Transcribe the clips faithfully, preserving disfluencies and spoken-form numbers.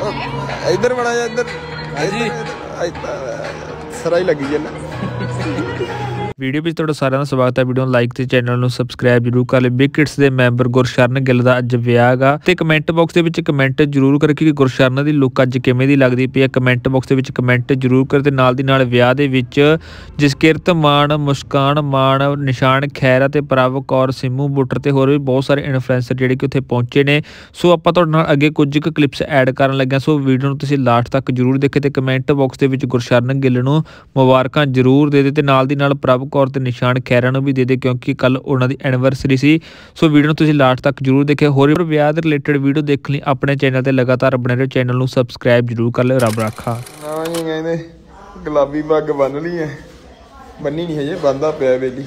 इधर बड़ा जा इधर सरा ही लगी है ना। वीडियो में तुहाडा सारिਆਂ ਦਾ ਸਵਾਗਤ है। वीडियो लाइक ਤੇ चैनल ਨੂੰ सबसक्राइब जरूर कर ले। बिग किड्स ਦੇ ਮੈਂਬਰ ਗੁਰਸ਼ਰਨ ਗਿੱਲ ਦਾ ਅੱਜ ਵਿਆਹ ਗਾ ਤੇ ਕਮੈਂਟ ਬਾਕਸ ਦੇ ਵਿੱਚ ਕਮੈਂਟ ਜ਼ਰੂਰ ਕਰਿਓ ਕਿ ਗੁਰਸ਼ਰਨ ਦੀ ਲੁੱਕ ਅੱਜ ਕਿਵੇਂ ਦੀ ਲੱਗਦੀ ਪਈ ਹੈ। ਕਮੈਂਟ ਬਾਕਸ ਦੇ ਵਿੱਚ ਕਮੈਂਟ ਜ਼ਰੂਰ ਕਰ ਤੇ ਨਾਲ ਦੀ ਨਾਲ ਵਿਆਹ ਦੇ ਵਿੱਚ ਜਸਕਿਰਤ ਮਾਨ, ਮੁਸਕਾਨ ਮਾਨ, ਨਿਸ਼ਾਨ ਖੈਰਾ ਤੇ ਪ੍ਰਭ ਕੌਰ, ਸਿੰਮੂ ਬੁੱਟਰ ਤੇ ਹੋਰ ਵੀ ਬਹੁਤ ਸਾਰੇ ਇਨਫਲੂਐਂਸਰ ਜਿਹੜੇ ਕਿ ਉੱਥੇ ਪਹੁੰਚੇ ਨੇ। ਸੋ ਆਪਾਂ ਤੁਹਾਡੇ ਨਾਲ ਅੱਗੇ ਕੁਝ ਕੁ ਕਲਿੱਪਸ ਐਡ ਕਰਨ ਲੱਗਿਆ। ਸੋ ਵੀਡੀਓ ਨੂੰ ਤੁਸੀਂ ਲਾਸਟ ਤੱਕ ਜ਼ਰੂਰ ਦੇਖੇ ਤੇ ਕਮੈਂਟ ਬਾਕਸ ਦੇ ਵਿੱਚ ਗੁਰਸ਼ਰਨ ਗਿੱਲ ਨੂੰ ਮੁਬਾਰਕਾਂ ਜ਼ਰੂਰ ਦੇ ਦੇ ਤੇ ਨਾਲ ਦੀ ਨਾਲ ਪ੍ਰਭ कौर ते निशान खैरा नूं भी दे दे क्योंकि कल उन्हां दी एनिवर्सरी सी। सो वीडियो नूं तुसीं लास्ट तक जरूर देखिए। होर विआह दे रिलेटेड वीडियो देखने लई अपने चैनल ते लगातार बने रहो। चैनल नूं सबसक्राइब जरूर कर लो। रब राखा। हाँ जी कहंदे गुलाबी पग बन ली है, बन्नी नहीं है बंदा पिया वेली।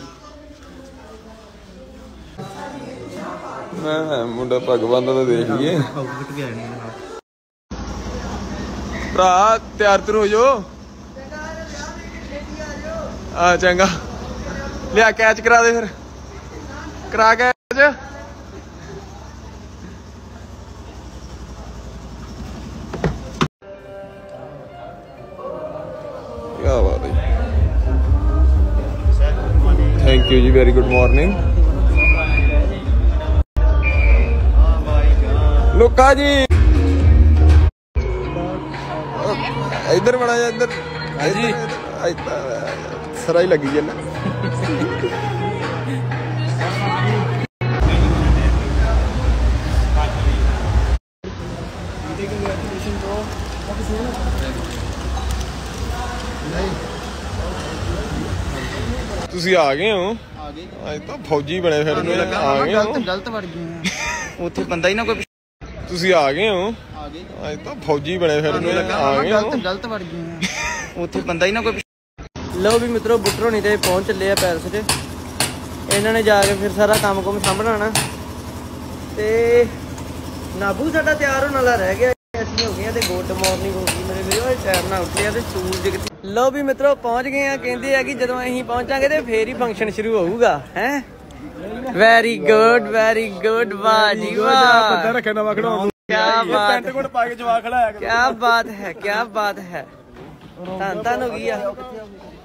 मैं मुंडा पग बंदा तो देख लीए। भरा तैयार तुर हो जाओ। आ चंगा लिया कैच करा दे फिर करा कैच। क्या बात है। थैंक यू जी, very good morning. Luka ji इधर बड़ा जा इधर सरा ही लगी है ना। ਤੁਸੀਂ ਆ ਗਏ ਹੋ? ਅੱਜ ਤਾਂ ਫੌਜੀ ਬਣੇ ਫਿਰ ਮੈਂ ਆ ਗਏ ਹੋ। ਗਲਤ ਵੜ ਗਏ ਉੱਥੇ ਬੰਦਾ ਹੀ ਨਾ ਕੋਈ। ਤੁਸੀਂ ਆ ਗਏ ਹੋ? ਅੱਜ ਤਾਂ ਫੌਜੀ ਬਣੇ ਫਿਰ ਮੈਂ ਆ ਗਏ ਹੋ। ਗਲਤ ਵੜ ਗਏ ਉੱਥੇ ਬੰਦਾ ਹੀ ਨਾ ਕੋਈ। लो भी मित्रों बुटर होनी तो पहुँच चले आ पैलेस च। इन्होंने जाके फिर सारा काम कुम सामना ते नाबू साडा तैयार होने वाला रह गया। असीं हो गए गुड मॉर्निंग हो गई मेरे वीडियो टाइम ना उठे तो सूरज। लो भी मित्रों पहुँच गए हैं। कहते हैं कि जो असीं पहुँचांगे तो फिर ही फंक्शन शुरू होगा है। वेरी गुड वेरी गुड वाह जी वाह। क्या बात क्या बात है क्या बात है। धन धन हो गई।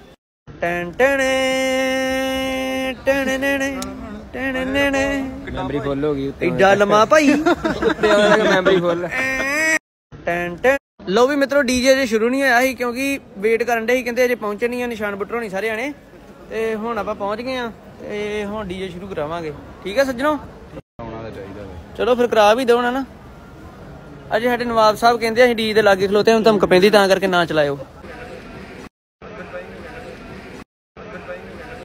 मैमरी फुल हो गई एडा लम्मा भाई। Memory full. लो भी मित्रों डीजे अजे शुरू नहीं होया सी क्योंकि वेट करन दे सी। कहंदे अजे पहुंचे नहीं निशान बुटर होनी सारे जाने ते हुण आपां पहुंच गए आ ते हुण डीजे शुरू करावांगे। ठीक है सज्जनों चलो फिर करा भी दो ना। अजे साडे नवाब साहब कहंदे असीं डीजे दे लागे खलोते हुण धमक पैंदी तां करके ना चलाओ।